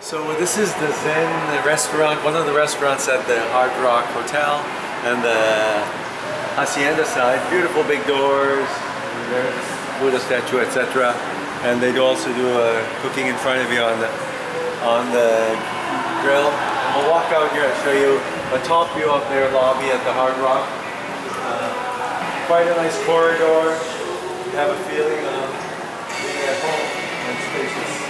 So this is the Zen restaurant, one of the restaurants at the Hard Rock Hotel and the Hacienda side. Beautiful big doors, there's a Buddha statue, etc. And they do also do cooking in front of you on the grill. We'll walk out here and show you a top view of their lobby at the Hard Rock. Quite a nice corridor. You have a feeling of being at home and spacious.